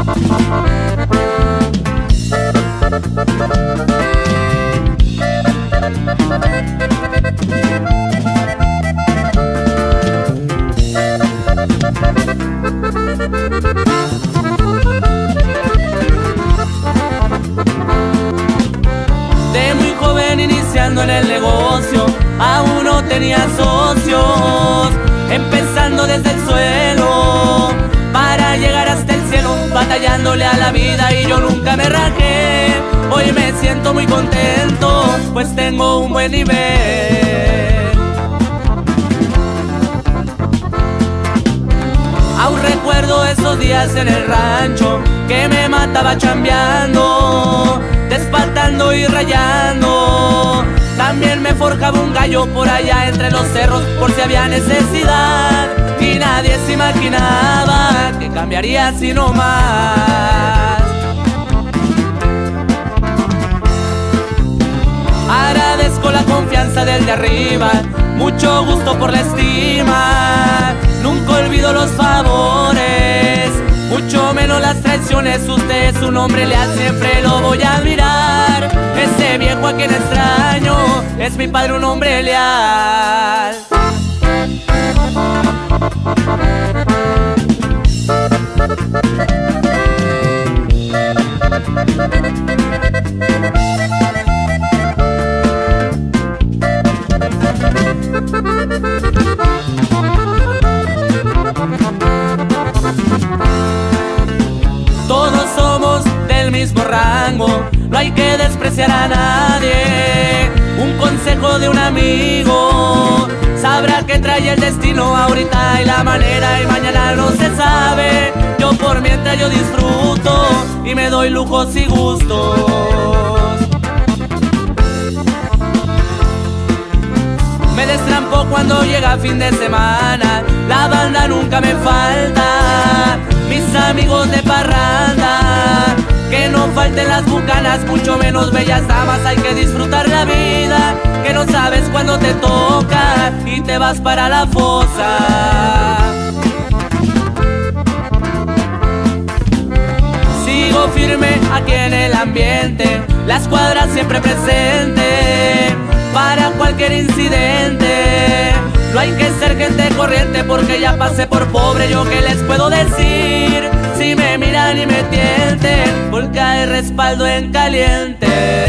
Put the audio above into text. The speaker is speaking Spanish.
De muy joven iniciando en el negocio, aún no tenía socios, empezando desde el suelo para llegar hasta el cielo, batallándole a la vida y yo nunca me rajé. Hoy me siento muy contento, pues tengo un buen nivel. Aún recuerdo esos días en el rancho que me mataba chambeando, despatando y rayando. También me forjaba un gallo por allá entre los cerros por si había necesidad, y nadie se imaginaba que cambiaría así nomás. Agradezco la confianza del de arriba, mucho gusto por la estima. Nunca olvido los favores, mucho menos las traiciones. Usted es un hombre leal, siempre lo voy a admirar. Ese viejo a quien extraño es mi padre, un hombre leal. Todos somos del mismo rango, no hay que despreciar a nadie. Un consejo de un amigo, sabrá que trae el destino ahorita y la manera, y mañana no se sabe. Yo por mientras yo disfruto y me doy lujos y gustos. Me destrampo cuando llega fin de semana, la banda nunca me falta. Mis amigos de parranda, que no falten las bucanas, mucho menos bellas damas. Hay que disfrutar la vida, que no sabes cuándo te toca y te vas para la fosa. Sigo firme aquí en el ambiente, la escuadra siempre presente para cualquier incidente. No hay que ser gente corriente porque ya pasé por pobre. Yo qué les puedo decir si me miran y me tienten, porque hay respaldo en caliente.